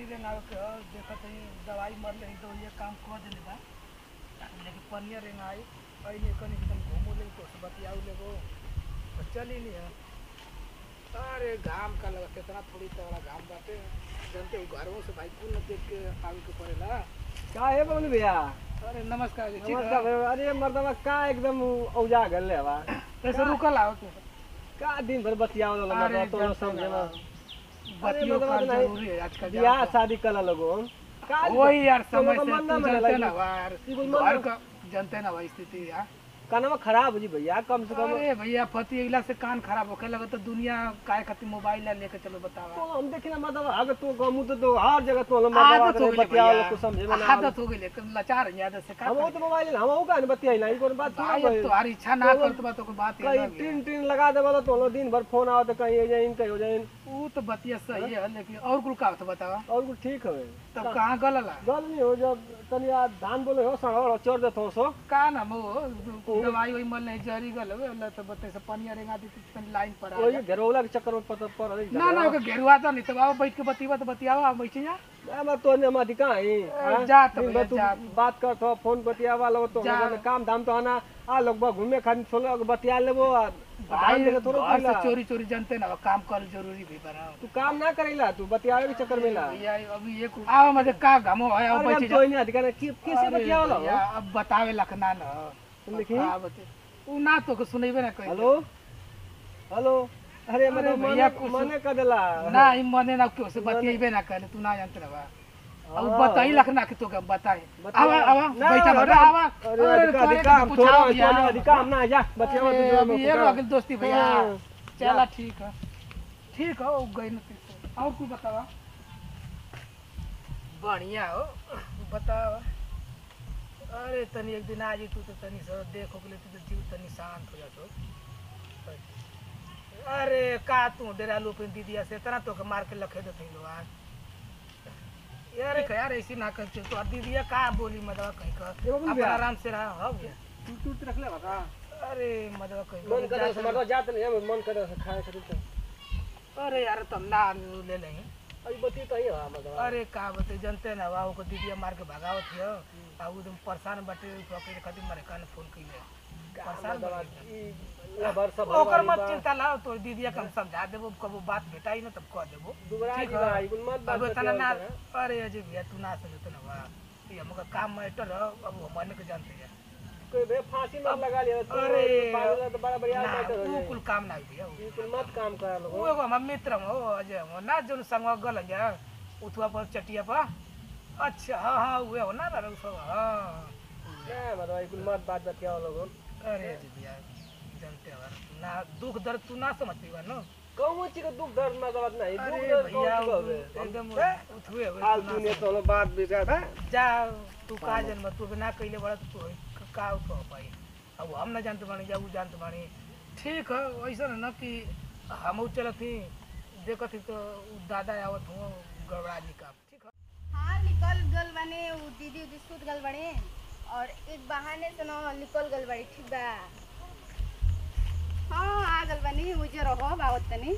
रेंगा के देखत है दवाई मर ले तो ये काम कर देले बा लेकिन पनिया रेंगा आई पहले कनी एकदम घूमो ले तो बतियाऊ लेगो तो चली नहीं है। अरे घाम का लगा कितना थोड़ी तगड़ा घाम बाटे जानते हो घरों से भाई कुल न देख के आवे के पड़ेला। का है बोल भैया? अरे नमस्कार जी। नमस्कार भैया। अरे मर्दवा का एकदम औजा गल है बा कैसे रुकल आओ के का दिन भर बतियाओ लगा तो समझे ना बतियो का जरूरी है आजकल बियाह शादी कला लोगो का वही यार समय से मन ना तू माने जानते लगी। ना यार मन घर का जानते ना भाई स्थिति यार कानवा खराब हो जी भैया कम से कम। अरे भैया पति अगला से कान खराब होके लगा तो दुनिया काय खातिर मोबाइल लेके चलो बतावा। तो हम देखिना मर्दवा अगर तू गमु तो हर जगह तो आदत हो मर्दवा गई बतियाओ भैया, को समझे में ना आदत हो गई लेकिन लाचार है आदत से का हम तो मोबाइल हम का बतियाई ना कोई बात थोड़ा भाई तुम्हारी इच्छा ना करत बा तो कोई बात कहीं है टीन टीन लगा दे वाला तो दिन भर फोन आओ तो कहीं हो जाइन कहीं हो जाइन वो तो बतिया सही है लेकिन और कुल का होता बतावा और कुछ ठीक है तब कहां गलला गल नहीं हो जब तनी धान बोले हो सड़ चोर देतो सो का ना वो दवाई वही मल नहीं जरी गल अल्लाह तो बते से पानी रेंगा दी तनी लाइन पर आ वही घरौला के चक्कर में पता पर ना ना ओके घेरुआ तो नहीं तब बैठ के बतिया तो बतियावा बैठी जा मैं तो ने मत कहीं जा तो भैया, जा। बात कर तो फोन बतिया वाला तो काम धाम तो आना आ लोग घूमे खातिर छोड़ बतिया लेबो भाई घर से चोरी चोरी जानते ना काम कर जरूरी भी बना तू काम ना करेला तू बतियावे के चक्कर में ला भैया अभी एक आवा मजे का घमो है अब बैठ जा कोई नहीं अधिकार किसे बतियावला हो अब बतावे लखना ना तुम देखी उ ना तो के सुनेबे ना कहीं। हेलो हेलो अरे मतलब भैया मने कर देला ना ई मने ना क्यों से बतिएबे ना करे तू ना जानते रहा अब बताई लखना के तो के बताए आवा आवा बैठा घर आवा अरे काम थोड़ा काम ना जा बतियावा तू ये अगल दोस्ती भैया चला ठीक है हो गई ना और कुछ बतावा बढ़िया हो बतावा। अरे तनी एक दिन आज तू तो तनी सर देखो के तू तो जीव तनी शांत हो जातो। अरे का तू डेरा लुपिन दीदिया से तना तो के मार के लखे देते लोग यार यार ऐसी ना कर तो दीदिया का बोली मदवा कहीं का अपन आराम से रहा हो गया तू रख ले बता। अरे मदवा कहीं मन करे से मदवा जात नहीं मन करे से खाए खातिर तो अरे यार तुम ना ले लेंगे अभी बती तो ही है मदवा। अरे का बते जानते ना बाबू को दीदिया मार के भगावत है आ एकदम परेशान बटे पकड़ खातिर मारे कान फोन कइले परेशान दवा ई बार सब ओकर मत चिंता लाओ तो दीदिया के हम समझा देबो कबो बात भेटाई ना तब कह देबो दुबरा जी भाई कुल मत बात अब तना ना अरे अजय भैया तू ना समझत ना बा ये हमका काम मैटर अब हमने के जानते हैं कोई बे फांसी मत लगा लिया अरे बाबूला तो बड़ा बढ़िया मैटर हो तू कुल काम ना भैया ई कुल मत काम कर लो वो एगो हम मित्र हो अजय हो ना जोन संग गल जा उठवा पर चटिया पर अच्छा हां वो हो ना रे सब हां क्या मतलब ई कुल मत बात बतिया लोगों। अरे अजय भैया जानते हो ना दुख दर्द तू ना समझ पीवा ना कहूं छी के दुख दर्द में बात नहीं दुख अरे दर्द भैया कौन एकदम उठवे हो हाल तूने तो बात बेचा था जा तू का जन्म तू बिना कइले बड़ा तू का उठ पाई अब हम ना जानते बानी जा उ जानते बानी ठीक है वैसा ना कि हम चलत ही देखत ही तो दादा आवत हो गड़बड़ा जी का ठीक है। हाँ निकल गल बने उ दीदी उदी सुत गल बने और एक बहाने से ना निकल गल बड़ी ठीक बा। हाँ आ गल बनी मुझे रहो बावत तनी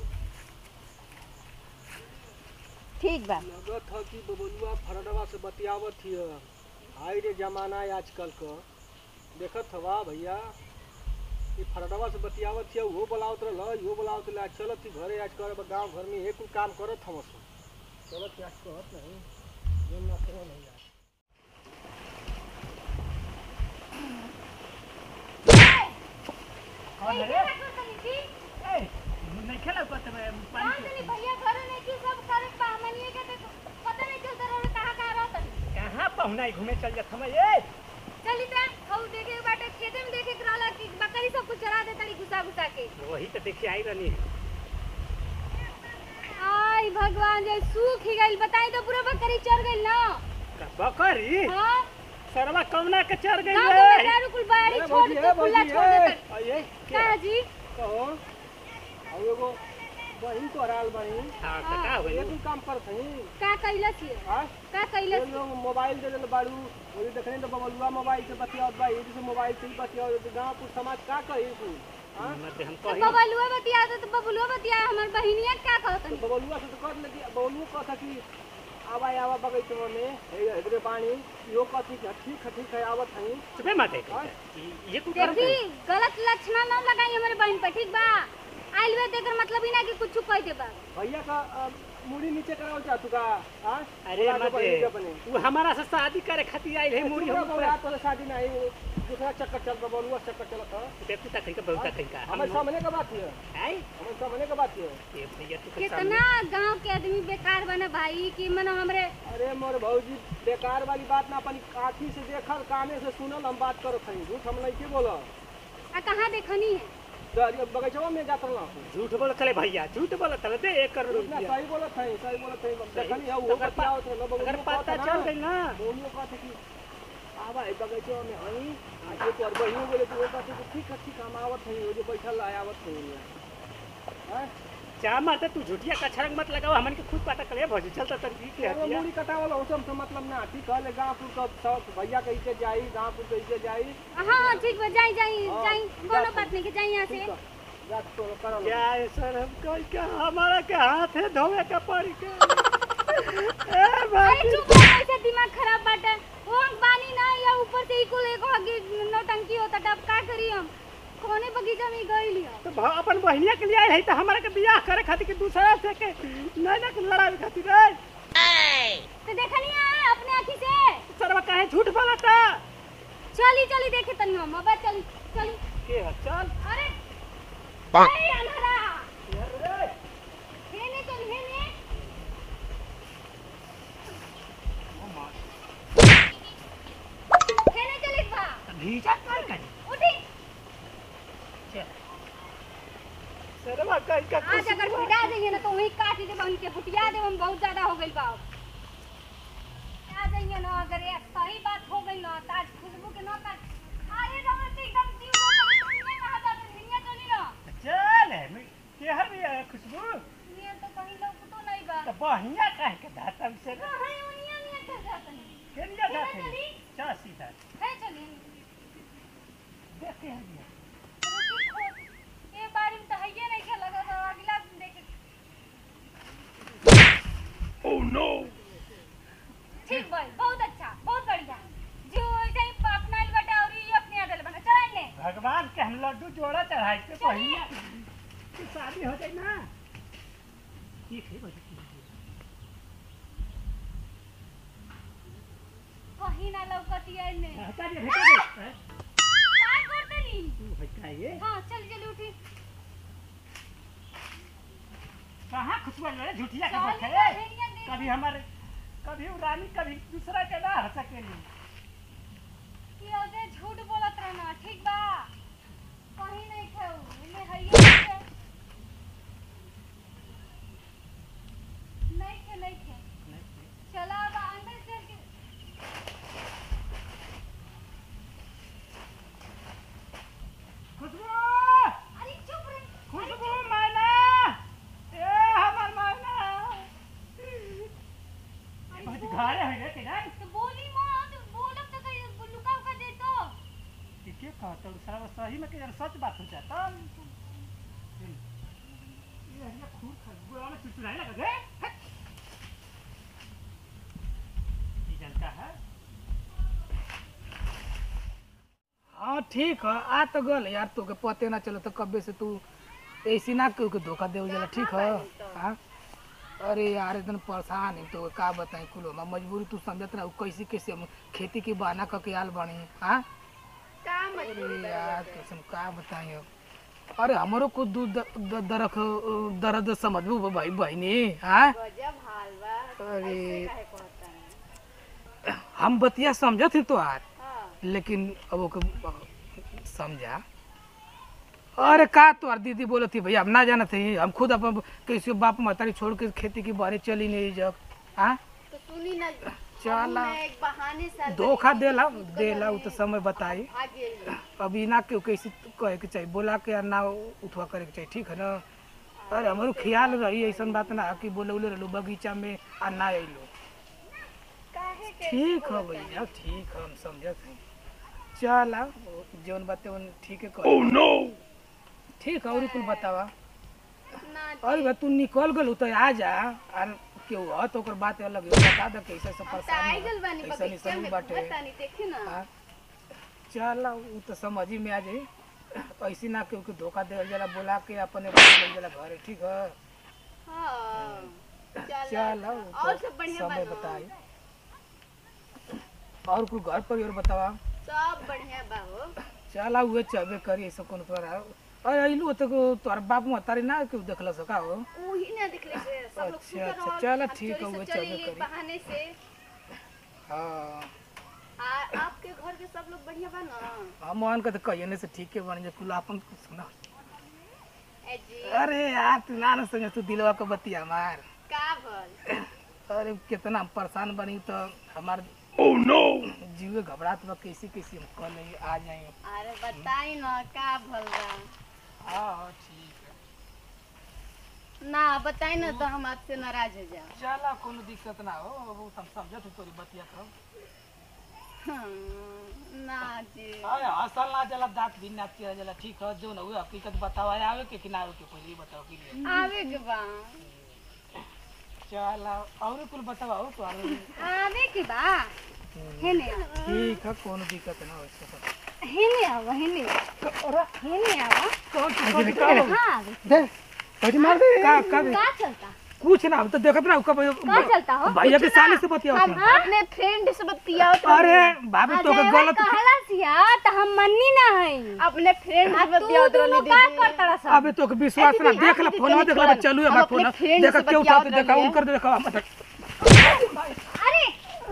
ठीक बा। लगत है कि बबलुआ फरडवा से बतियावत हिय हाय रे जमाना है आजकल का देखत हवा भैया ये फरडवा से बतियावत हिय वो बुलावत रहल यो बुलावत ला चलत ही घरे आज कर गांव घर में एक काम करत हम चलत आज कहत नहीं जेम ना करो नहीं यार कौन रे ए नहीं खेला पत में पानी भैया घर नहीं की सब करे पामनिए के तो पता नहीं चलता रहे कहां रहत कहां पहुना घूमे चल जात हम ए चली ता खाऊ देखे बाटे खेते में देखे कराला कि बकरी सब कुछ चरा दे तड़ी घुसा घुसा के वही तो देखी आई रहनी आई भगवान जय सूख ही गइल बताई तो पूरा बकरी चर गइल ना बकरी हां सरवा कौना के चर गई ना रे तो दारू कुल बाड़ी छोड़ के खुला छोड़ दे ये का जी कहो अब एगो बहिन तो हराल बहिन हां तो का होई ये काम करत हई का कैलस ये हां का कैलस लोग मोबाइल दे देले बाड़ू ओही देखने तो बबलुआ मोबाइल से बतियावत बा ये से मोबाइल से ही बतियावत गांव पुर समाज का कही तू हां मत हम तो कही बबलुआ बतिया तो बबलुआ बतिया हमर बहिनिया का कहत तो बबलुआ से तो कर लगी बबलुआ कहता कि आवा बगैचवा में इधरे पानी यो कथी ठीक है आवत हई चुपे मत ये कुछ देखी गलत लक्षण ना लगाई हमारे बहन पे ठीक बा आइल बे तेकर मतलब ही ना कि कुछ कह देबा भैया का मुड़ी नीचे कराओ चाहतू का हां अरे मत वो हमारा से शादी करे खातिर आइल है मुड़ी हम रात वाला शादी नहीं दूसरा चक्कर चल रहा बोलुआ चक्कर चलत है देखू तक का बहुत तक का हमें सामने का बात है आई हमें सामने का बात है ये भैया तू कितना गांव के आदमी बेकार बना भाई कि मन हमरे अरे मोर भौजी बेकार वाली बात ना अपन आँखी से देखल काने से सुनल हम बात करत हई झूठ हम नहीं के बोला आ कहां देखनी है बगीचवा में जात रहा झूठ बोल चले भैया झूठ बोल चले दे 1 करोड़ ना रुपया सही बोलत है देखनी है वो बताओ तो अगर पता चल गई ना बोलियो कहते कि आवा ए बगीचवा में हई आज एक और बहिनी बोले कि वो कहते कि ठीक हम आवत हई वो जो बैठल आवत हई हां जा मत तू झूठिया का छरंग मत लगाओ हमन के खुद पता करे भौजी चलता तर की के वो मुड़ी कटावल उसम से मतलब ना ठीक है ले गांव का सब भैया के इसे जाई गांव के इसे जाई हां ठीक बा जाई कोनो बात नहीं के जाई यहां से रात तो कर लो क्या सर हम कोई का हमारा के हाथ है धोवे का पड़ी के ए भाई चुप रहो ऐसे दिमाग खराब बाटे वो पानी ना या ऊपर से इको एको हगी नौटंकी होता तब का करी हम कोने बगीचा में गई लिया तो अपन बहनिया के लिए आए है तो हमारा के बियाह करे खातिर के दूसरा से के नहीं के लड़ाई खातिर रे तो देखनी है अपने आंखी से सरवा काहे झूठ बोलता चली देखे तनी हम अब चली के है चल अरे अरे अंधारा हेने चल हेने हेने चली बा भीजा कर उठी सरवा काहे का आज अगर पिटा देंगे ना तो वही काट दे बहन के बुटिया दे हम बहुत ज्यादा हो गइल बा आ जाएंगे ना अगर ये सही बात हो गई ना तो आज खुशबू के ना काट अरे रमन एकदम जीव को नहीं कहा जाता दुनिया चली ना चल के हर खुशबू ये तो कहीं लोग तो नहीं बा तो बहनिया काहे के दातम से हां उनिया नहीं कर जाता नहीं के लिया जाते चल सीधा है चलिए देखते हैं ये बारी में तो है ये नहीं खेला तो अगला देख ओह नो ठीक भाई बहुत अच्छा बहुत बढ़िया जो ऐसे ही अपना ही बटा और ये अपने आदल बना चल ले भगवान के हम लड्डू जोड़ा चढ़ाई के बहनिया की शादी हो जाए ना ठीक है भाई कहीं ना लौकती है ने हटा दे का करते नहीं तू हटाइए हां चल उठी कहां खुशबू लड़े झूठिया के बैठे कभी हमारे कभी रानी कभी दूसरा के ना हंस सकेली कि ओजे झूठ बोलत रहना ठीक बा कहीं नहीं खाऊ इने हइये नहीं खे चला अब अंदर चल के खुशबू अरे चुप रे खुशबू मैना ए हमर मैना बहुत घरे है के ना तो बोली मत बोलब तो कहीं लुका उका दे तो ठीक है कहता हूँ सारा सही में कि सच बात हो जाता ये खून खा में चुचुराने लगा गए ये जनता है हाँ ठीक है आ तो गल यार तो के पते ना चलो तो कब्बे से तू ऐसी ना क्यों के धोखा दे जाला ठीक है हाँ अरे यार एकदम परेशान है तो का बताएं कुलो मैं मजबूरी तू समझत ना कैसे कैसे हम खेती की बहाना करके आल बनी हाँ अरे यार कसम का बताएं अरे हमारो को दर्द समझबू भाई बहनी हाँ अरे हम बतिया समझत ही तो यार लेकिन अब ओके समझा अरे का तो दीदी बोले थी भैया हम ना जाना थे हम खुद अपन कैसे बाप महतारी छोड़ के खेती की बारे चली नहीं जब हाँ तो सुनी ना चला एक बहाने से धोखा देला वो तो समय बताई अभी ना क्यों कैसे कहे के चाहिए बोला के ना उठवा करे के चाहिए ठीक है ना अरे हमारो ख्याल रही ऐसा बात ना कि बोले उले रहलो बगीचा में आ ना अइलो ठीक है भैया ठीक है हम समझत हैं चला जौन बात है ठीक है ओह नो ठीक है और कुल बतावा अरे भाई तू निकल गलू तो आ जा केहू ह तो ओकर बात अलग है, बता दे कैसे से आई परेशान गल बानी ऐसा नहीं बगीचा सब में बाटे। पता नहीं देखी ना। हाँ, चल उ तो समझ ही में आ जाई। ऐसी ना केहू के धोखा देवल जाला, बोला के अपने बोल जाला घरे, ठीक है। हां चल और सब बढ़िया समय बा। बताई और कोई घर पर और बतावा। सब बढ़िया बा हो। चल उहे चबे करी ऐसा कोन पर अरे अइलू तो तोर बाप महतारी ना केहू देखल सका हो। वही ना दिखले से सब लोग अच्छा, सुतर अच्छा, रहल। चलो अब ठीक है, चोरी वो से चबे चली करी। बहाने से। हाँ आपके घर के सब लोग बढ़िया बा ना? हम मान के तो कहिए से ठीक है बन जा कुल अपन कुछ सुना। ए जी अरे यार तू ना ना समझ, तू दिलवा के बतिया हमार। का भल? अरे कितना हम परेशान बनी तो हमार ओह नो जीवे घबरात बा, कैसी कैसी हम कल आ जाए। अरे बताई ना का भल बा? हाँ ठीक है, ना बताई ना तो हम आपसे नाराज हो जाओ। चला कोनो दिक्कत ना हो, वो हम समझत तोरी बतिया करो। ना जी अरे असल ना जला दांत भी ना चिरा जला, ठीक है जो ना हुए हकीकत बतावा आवे के किनारे के पहले बताओ के लिए। आवे के बा। चला और कुल बतावा हो तो आवे के बा। हेने ठीक है, कोनो दिक्कत ना हो इसको। हेने आवा हेने। अरे हेने आवा। कौन हां दे पटी मार दे का का चलता? कुछ ना, हम तो देखत ना कब का चलता हो? भैया के साले से बतिया हम अपने फ्रेंड से बतियाओ तो अरे भाभी तो के गलत कहला सिया त हम मन्नी ना है। अपने फ्रेंड से बतियाओ तो ले का करतड़ा सब? अबे तो के विश्वास ना देख ले फोन देख ले चलू है फोन देख के उठा के देखा उनकर देखा मत। अरे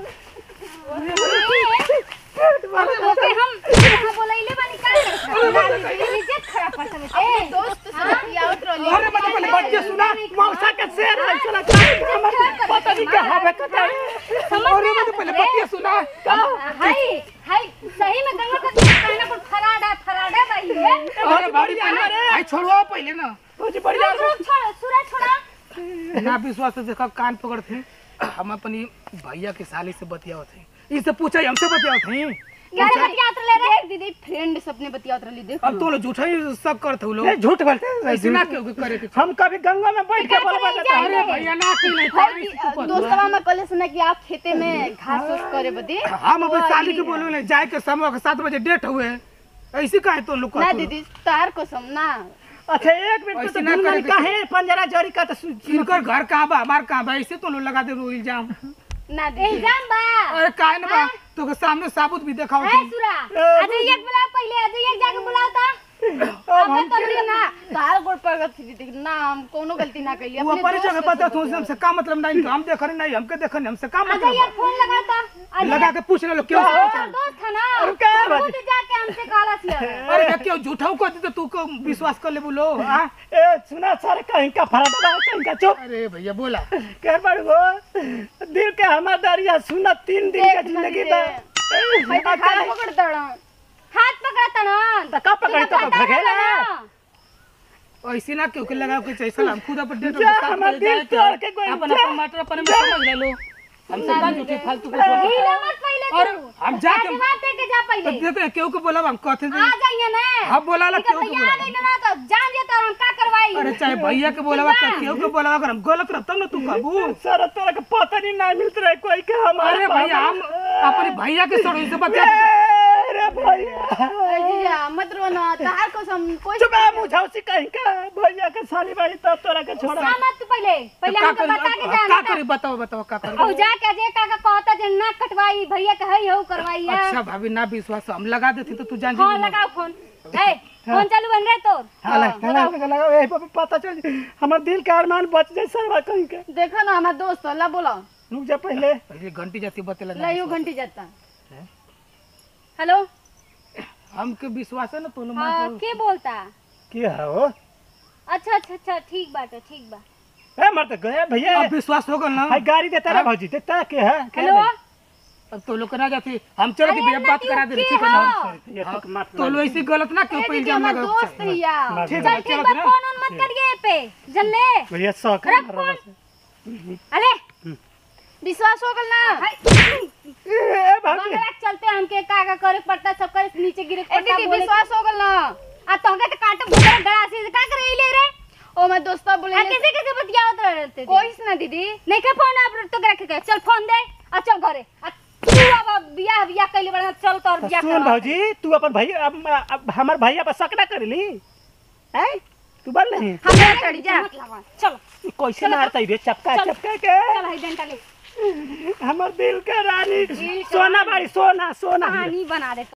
ओके हम कहां बोलैले बानी का इज्जत खराब कर सब। ए दोस्त से बतियाओ तो ले। अरे मत पहले बात के सुना, मौसा के शेर है चला पता नहीं क्या हवे कता। अरे मत पहले बात के सुना। हाय हाय सही में गंगा का कहना पर फराडा भाई है। अरे बाड़ी आई छोड़ो पहले ना कुछ बढ़िया छोड़ सूरज छोड़ा ना विश्वास से देखा कान पकड़ते हम अपनी भैया के साली से बतियाओ थे, इससे पूछा हमसे बतियाओ थे यार बतियात ले रे दीदी फ्रेंड सपने बतियात रही देख। अब तो लोग झूठा ही सब करते हो लोग। नहीं झूठ बोलते हैं, ऐसे ना क्यों करे के हम कभी गंगा में बैठ के बोलबा देता है। अरे भैया ना की नहीं दोस्तवा में कॉलेज सुना कि आप खेते में घास फूस करे बदे हम अपनी साली के बोलो ले जाए के समय 7 बजे डेट हुए, ऐसे काहे तो लोग ना दीदी तार कसम ना। अच्छा एक मिनट ऐसे तो ना दुल्हन करे के काहे पंजरा जरी का तो इनकर घर कहां बा हमार कहां बा, ऐसे तो लोग लगा दे रो इल्जाम। ना दे इल्जाम बा। अरे काहे ना बा तो के सामने साबुत भी दिखाओ ए सुरा आज एक बुलाओ पहले, आज एक जाके बुलाओ ता। अब तो ठीक ना तार गोड़ पर दीदी ना हम कोनो गलती ना कइली वो अपने जगह पता तो हमसे का मतलब नहीं, हम देख रहे नहीं हमके देख रहे हमसे का आज मतलब एक फोन लगा ता लगा के पूछ ले लो क्यों दोस्त था ना खुद जाके हमसे कहला सिया। अरे क्यों झूठा को तो तू को विश्वास कर ले बोलो। हां ए सुना सारे कहीं का फरादा कहीं का चुप अरे भैया बोला कर बड़ो दिल के हमार दरिया सुना 3 दिन का जिंदगी बा। हाथ पकड़ तड़ा हाथ पकड़ता ना का पकड़ तो भगेला ऐसे ना क्यों के लगाओ के जैसा हम खुद अपन डेट जा हमार दिल तोड़ के कोई अपन अपन मैटर अपन में समझ ले लो, हमसे का झूठी फालतू को हीरा मत पहले अरे हम जाके जवाब दे के जा पहले देते क्यों को बोला हम कहते आ जाइए ना। हम बोला ला क्यों को भैया बोला आ गई ना तो जान दे तो हम का करवाई। अरे चाहे भैया के बोला क्यों को बोला अगर हम गलत रहता ना तू कबू सारा तोरा के पता नहीं ना मिलत रहे कोई के हमारे अरे भैया हम अपने भैया के सर से बता अरे भैया भैया मत रोना तार कसम कोई चुप है मुझाओ से कहीं का भैया के साली बाड़ी तो तोरा के छोड़ा मत तू पहले हमको बता के जाना का करी बताओ बताओ का करी। और जाके जे काका कहता जे ना कटवाई भैया के हई हो करवाई है। अच्छा भाभी ना विश्वास हम लगा देती तो तू जान हां लगाओ फोन ए फोन चालू बन रहा है तोर। हां लगा ए पता चल हमर दिल का अरमान बच जाए सरवा कहीं के। देखो ना हमारा दोस्त अल्लाह बोला रुक जा पहले घंटी जाती बतेला लाइयो घंटी जाता। हेलो हमके विश्वास है ना तोलो हां मत के बोलता? की है हो अच्छा अच्छा अच्छा ठीक बात है ठीक बा। ए मर तो गया भैया अब विश्वास हो गल ना। हाय गाड़ी देता रे भौजी देता के है हेलो अब तो लोग ना जाती हम चलो कि भैया बात करा दे ठीक है ना। ये तो मार तो लो ऐसे गलत ना क्यों पे इल्जाम हमारा लगा दोस्त रिया ठीक चल है ठीक चलो बा ना फोन मत करिए पे जन ले भैया शौक रख फोन। अरे विश्वास हो गल ना ए भाभी बंगला चलते हमके का करे पड़ता सब करे नीचे गिरे पड़ता विश्वास हो गल ना आ तोके तो काट भूरा गड़ा से का करे ले रे ओ मैं दोस्तों बोले कैसे कैसे बतियावत रहते कोई ना दीदी नहीं के फोन आप तो रख के चल फोन दे आ चल घरे आ तू अब बियाह बियाह कइले बड़ा चल तोर बियाह सुन भौजी तू अपन भैया अब हमार भैया पर शक ना करली हैं तू बोल नहीं हमरा चढ़ जा चल कैसे मारता रे चपका चपका के चल है डंडा ले हमर दिल के रानी सोना बाड़ी सोना सोना कहानी बना दे